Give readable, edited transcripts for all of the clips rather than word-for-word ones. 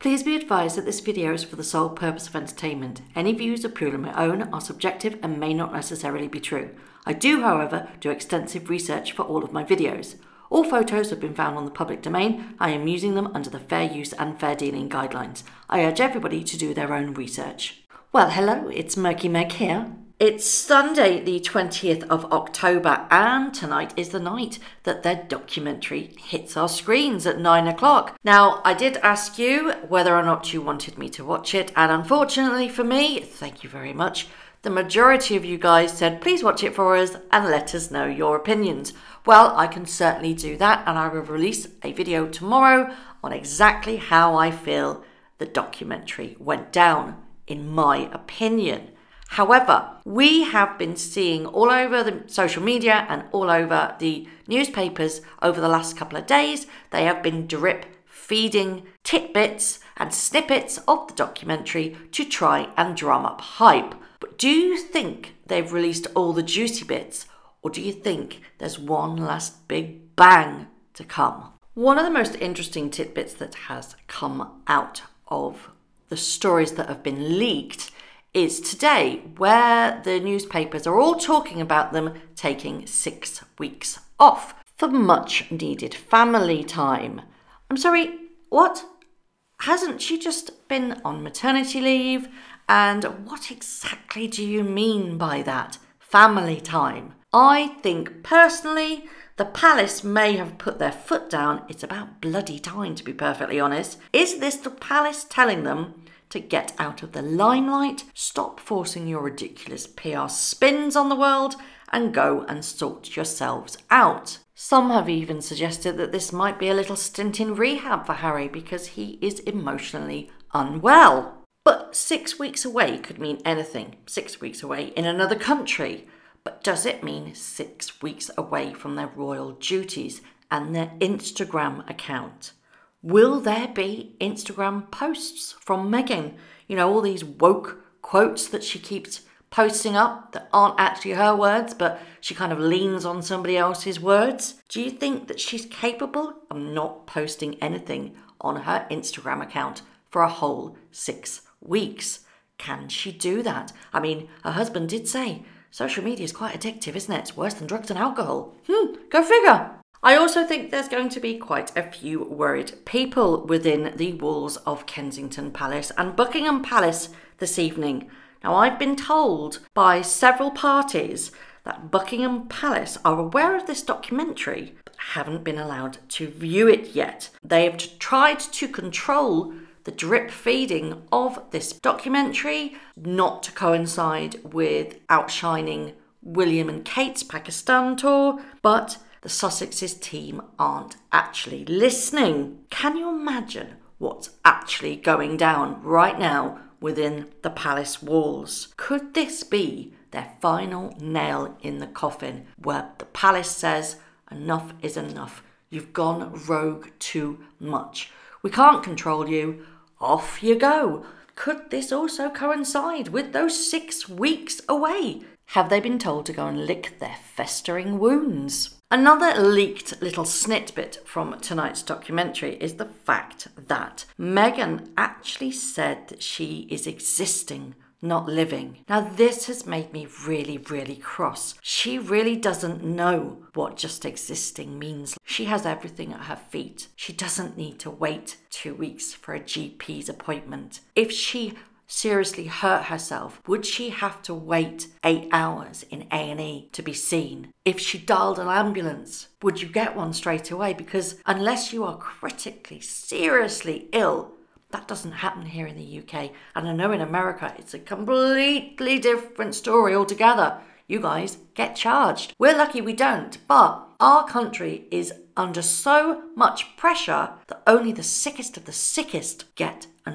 Please be advised that this video is for the sole purpose of entertainment. Any views are purely my own, are subjective and may not necessarily be true. I do, however, do extensive research for all of my videos. All photos have been found on the public domain. I am using them under the fair use and fair dealing guidelines. I urge everybody to do their own research. Well, hello, it's Murky Meg here. It's Sunday the 20th of October and tonight is the night that their documentary hits our screens at 9 o'clock. Now, I did ask you whether or not you wanted me to watch it, and unfortunately for me, thank you very much, the majority of you guys said please watch it for us and let us know your opinions. Well, I can certainly do that, and I will release a video tomorrow on exactly how I feel the documentary went down, in my opinion. However, we have been seeing all over the social media and all over the newspapers over the last couple of days, they have been drip feeding tidbits and snippets of the documentary to try and drum up hype. But do you think they've released all the juicy bits, or do you think there's one last big bang to come? One of the most interesting tidbits that has come out of the stories that have been leaked is today, where the newspapers are all talking about them taking 6 weeks off for much needed family time. I'm sorry, what? Hasn't she just been on maternity leave? And what exactly do you mean by that? Family time. I think personally, the palace may have put their foot down. It's about bloody time, to be perfectly honest. Is this the palace telling them to get out of the limelight, stop forcing your ridiculous PR spins on the world, and go and sort yourselves out? Some have even suggested that this might be a little stint in rehab for Harry because he is emotionally unwell. But 6 weeks away could mean anything. 6 weeks away in another country. But does it mean 6 weeks away from their royal duties and their Instagram account? Will there be Instagram posts from Meghan? You know, all these woke quotes that she keeps posting up that aren't actually her words, but she kind of leans on somebody else's words. Do you think that she's capable of not posting anything on her Instagram account for a whole 6 weeks? Can she do that? I mean, her husband did say, social media is quite addictive, isn't it? It's worse than drugs and alcohol. Go figure. I also think there's going to be quite a few worried people within the walls of Kensington Palace and Buckingham Palace this evening. Now, I've been told by several parties that Buckingham Palace are aware of this documentary but haven't been allowed to view it yet. They have tried to control the drip feeding of this documentary not to coincide with outshining William and Kate's Pakistan tour, but the Sussex's team aren't actually listening. Can you imagine what's actually going down right now within the palace walls? Could this be their final nail in the coffin, where the palace says, enough is enough. You've gone rogue too much. We can't control you. Off you go. Could this also coincide with those 6 weeks away? Have they been told to go and lick their festering wounds? Another leaked little snippet from tonight's documentary is the fact that Meghan actually said that she is existing, not living. Now, this has made me really, really cross. She really doesn't know what just existing means. She has everything at her feet. She doesn't need to wait 2 weeks for a GP's appointment. If she seriously hurt herself, would she have to wait 8 hours in A&E to be seen? If she dialed an ambulance, would you get one straight away? Because unless you are critically, seriously ill, that doesn't happen here in the UK. And I know in America, it's a completely different story altogether. You guys get charged. We're lucky we don't, but our country is under so much pressure that only the sickest of the sickest get a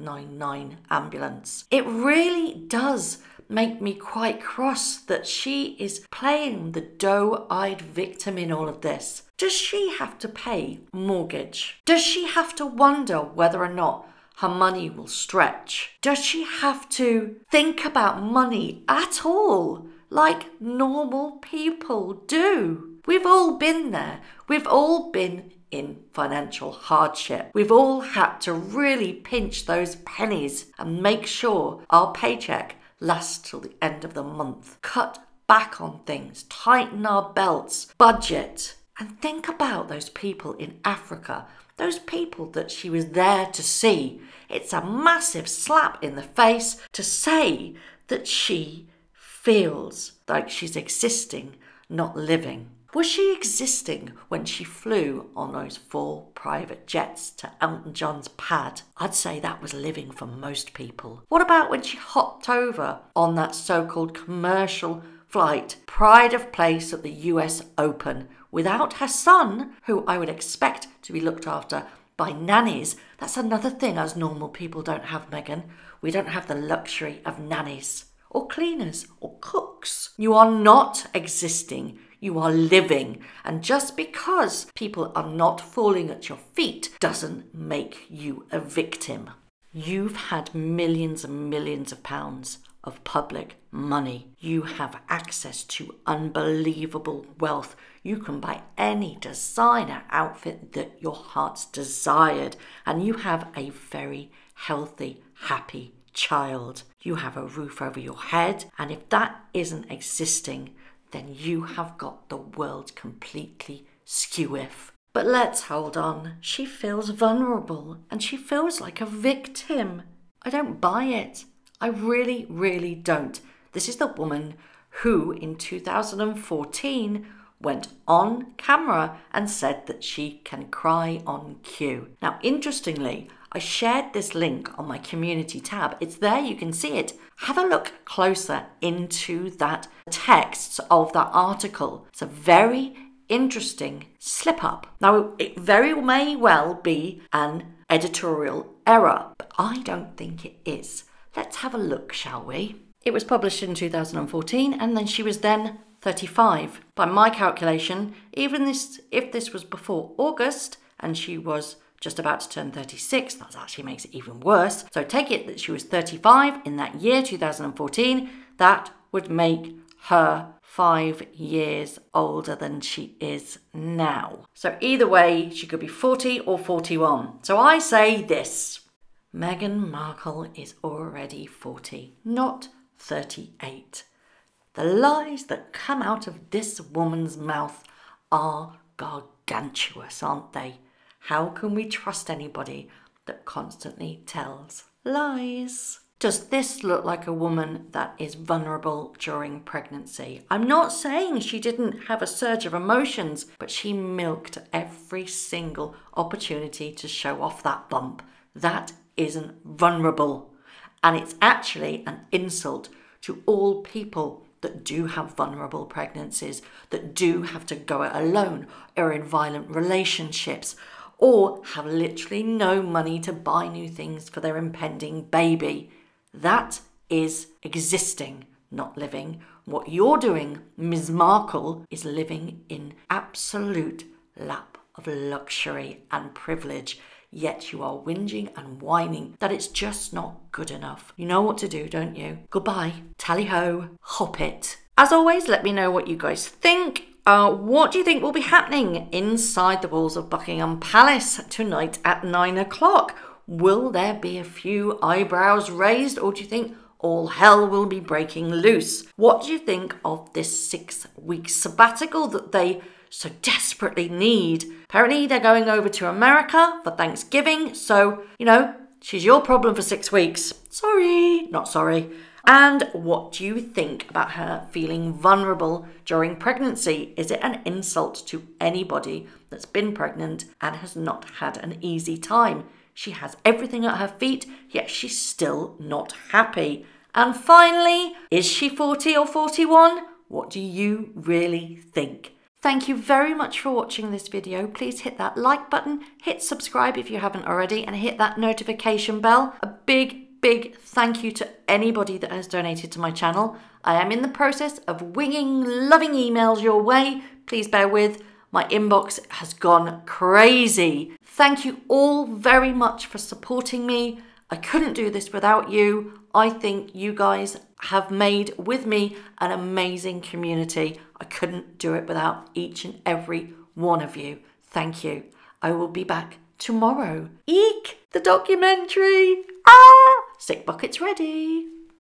999 ambulance. It really does make me quite cross that she is playing the doe-eyed victim in all of this. Does she have to pay mortgage? Does she have to wonder whether or not her money will stretch? Does she have to think about money at all, like normal people do? We've all been there. We've all been in financial hardship. We've all had to really pinch those pennies and make sure our paycheck lasts till the end of the month. Cut back on things, tighten our belts, budget. And think about those people in Africa, those people that she was there to see. It's a massive slap in the face to say that she feels like she's existing, not living. Was she existing when she flew on those 4 private jets to Elton John's pad? I'd say that was living for most people. What about when she hopped over on that so-called commercial flight, pride of place at the US Open, without her son, who I would expect to be looked after by nannies? That's another thing us normal people don't have, Meghan. We don't have the luxury of nannies or cleaners or cooks. You are not existing, you are living. And just because people are not falling at your feet doesn't make you a victim. You've had millions and millions of pounds of public money. You have access to unbelievable wealth. You can buy any designer outfit that your heart's desired, and you have a very healthy, happy child. You have a roof over your head, and if that isn't existing, then you have got the world completely skew-if. But let's hold on. She feels vulnerable, and she feels like a victim. I don't buy it. I really, really don't. This is the woman who, in 2014, went on camera and said that she can cry on cue. Now, interestingly, I shared this link on my community tab. It's there, you can see it. Have a look closer into that text of that article. It's a very interesting slip up. Now, it very may well be an editorial error, but I don't think it is. Let's have a look, shall we? It was published in 2014, and then she was then 35. By my calculation, if this was before August and she was just about to turn 36, that actually makes it even worse. So take it that she was 35 in that year, 2014, that would make her 5 years older than she is now. So either way, she could be 40 or 41. So I say this. Meghan Markle is already 40, not 38. The lies that come out of this woman's mouth are gargantuous, aren't they? How can we trust anybody that constantly tells lies? Does this look like a woman that is vulnerable during pregnancy? I'm not saying she didn't have a surge of emotions, but she milked every single opportunity to show off that bump. That isn't vulnerable. And it's actually an insult to all people that do have vulnerable pregnancies, that do have to go it alone, or in violent relationships, or have literally no money to buy new things for their impending baby. That is existing, not living. What you're doing, Ms. Markle, is living in absolute lap of luxury and privilege, yet you are whinging and whining that it's just not good enough. You know what to do, don't you? Goodbye. Tally-ho. Hop it. As always, let me know what you guys think. What do you think will be happening inside the walls of Buckingham Palace tonight at 9 o'clock? Will there be a few eyebrows raised, or do you think all hell will be breaking loose? What do you think of this 6-week sabbatical that they so desperately need? Apparently they're going over to America for Thanksgiving, so, she's your problem for 6 weeks. Sorry, not sorry. And what do you think about her feeling vulnerable during pregnancy? Is it an insult to anybody that's been pregnant and has not had an easy time? She has everything at her feet, yet she's still not happy. And finally, is she 40 or 41? What do you really think? Thank you very much for watching this video. Please hit that like button, hit subscribe if you haven't already, and hit that notification bell. A big thank you to anybody that has donated to my channel. I am in the process of winging loving emails your way. Please bear with. My inbox has gone crazy. Thank you all very much for supporting me. I couldn't do this without you. I think you guys have made with me an amazing community. I couldn't do it without each and every one of you. Thank you. I will be back tomorrow. Eek! The documentary! Ah! Sick bucket's ready.